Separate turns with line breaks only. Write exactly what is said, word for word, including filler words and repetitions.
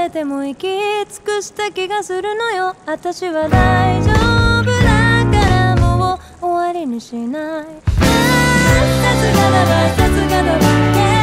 べても生き尽くした気がするのよ。私は大丈夫だからもう終わりにしない。ああさすがだわさすがだわ、yeah